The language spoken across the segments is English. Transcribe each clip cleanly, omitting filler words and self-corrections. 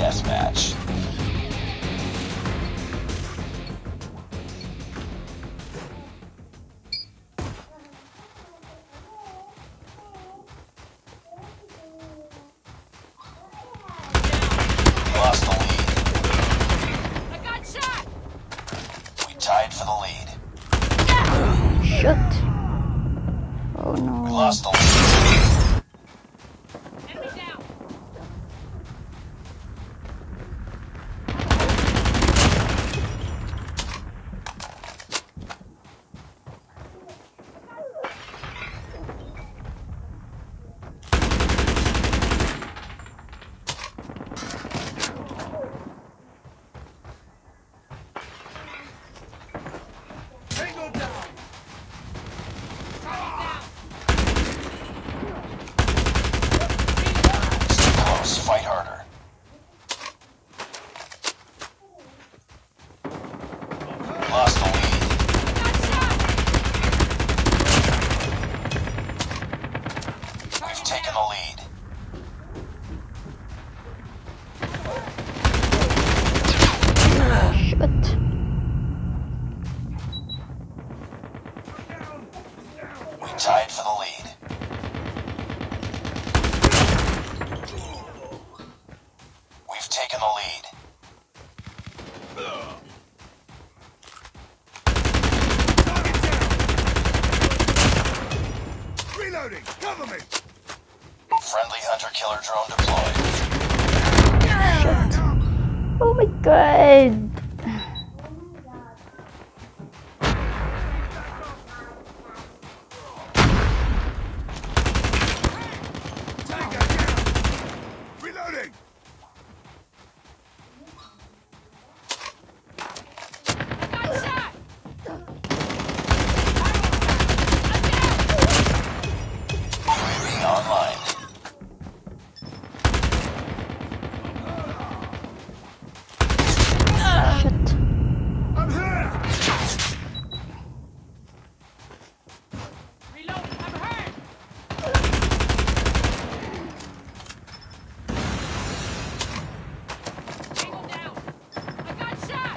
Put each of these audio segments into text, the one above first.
chess match. We lost the lead. I got shot! We tied for the lead. Shit. Oh no. We lost the lead. Enemy down! Tango down! It's too close. Fight harder. We lost the lead. We've taken the lead. Shit. We tied for the lead. We've taken the lead. Target down! Reloading! Cover me! Friendly hunter-killer drone deployed. Shit. Oh my god. Tango down! Reloading! Got shot! UAV online. Shit. I'm here! Reloading, I'm hurt! Tango down! I got shot!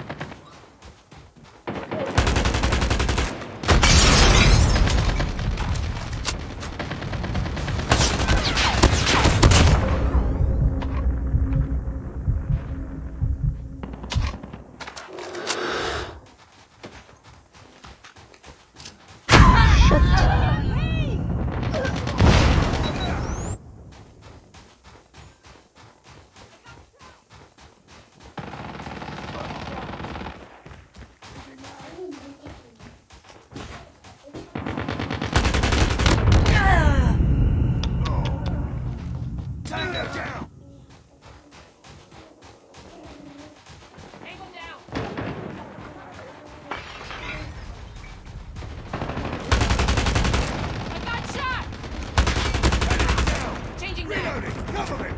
Tango down! Tango down! I got shot! Tango down! Changing down! Reloading! Cover me!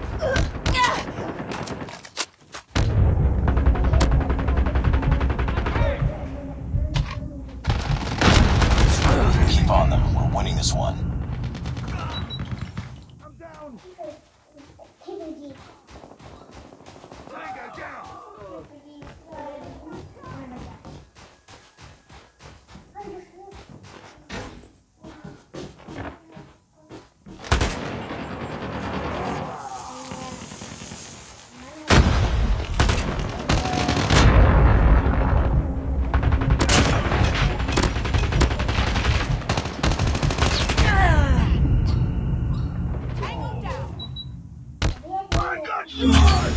Keep on them. We're winning this one. I'm down! Tango down! Tango down! I got shot!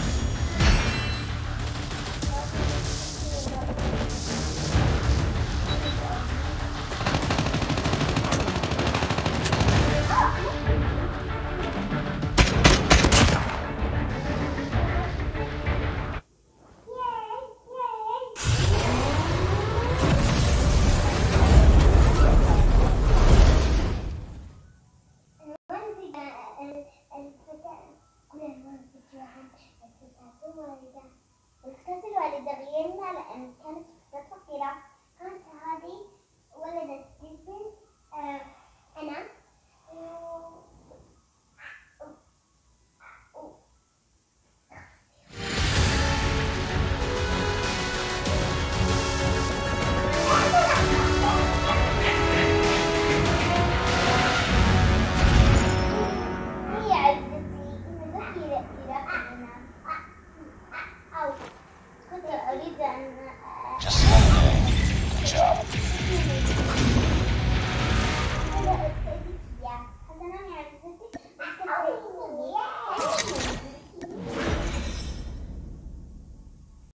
الكسر والدغيان على أن كانت